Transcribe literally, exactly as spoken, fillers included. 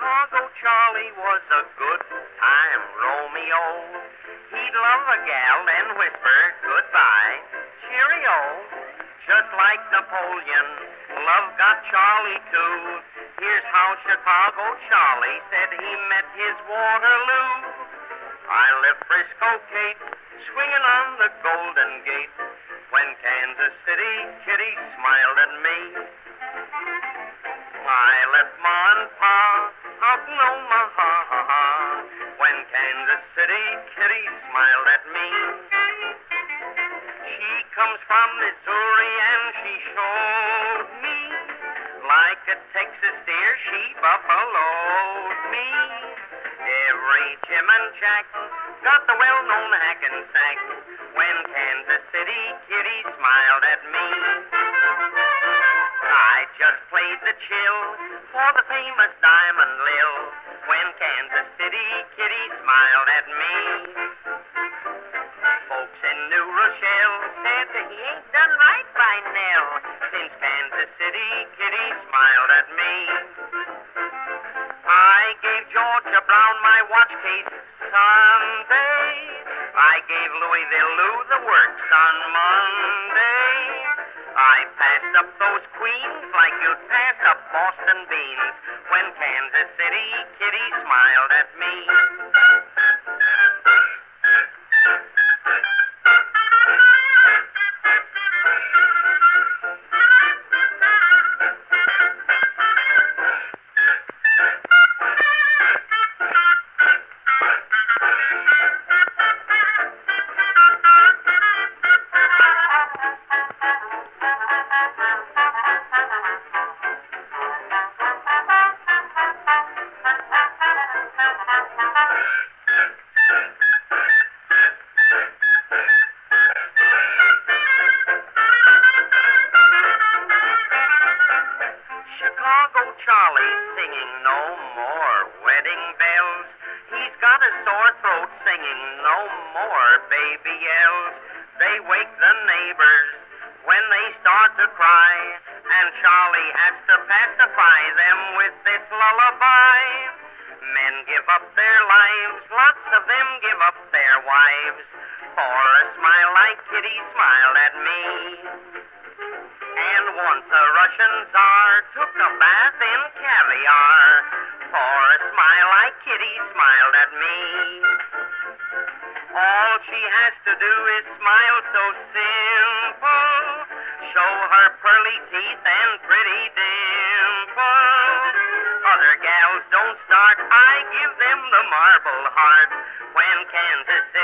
Chicago Charlie was a good time Romeo. He'd love a gal and whisper goodbye, cheerio. Just like Napoleon, love got Charlie too. Here's how Chicago Charlie said he met his Waterloo. I left Frisco Cape, swinging on the Golden Gate, when Kansas City Kitty smiled at me. I left Ma and Pa out in Omaha, when Kansas City Kitty smiled at me. She comes from Missouri and she showed me, like a Texas deer she buffaloed me. Every Jim and Jack got the well-known Hackensack, when Kansas City Kitty smiled at me. I just played the chill for the famous Diamond Lil, when Kansas City Kitty smiled at me. Folks in New Rochelle said that he ain't done right by Nell, since Kansas City Kitty smiled at me. I gave Georgia Brown my watch case Sunday. I gave Louisville Lou the works on Monday. I passed up those queens like you'd pass up Boston beans, when Kansas City Kitty smiled at me. Chicago Charlie singing no more wedding bells. He's got a sore throat singing no more baby yells. They wake the neighbors when they start to cry, and Charlie has to pacify them with this lullaby. Men give up their lives, lots of them give up their wives, for a smile like Kitty smiled at me. And once a Russian Tsar took a bath in caviar, for a smile like Kitty smiled at me. All she has to do is smile so simple, show her pearly teeth and pretty dimples. Other gals don't start, I give them the marble heart, when Kansas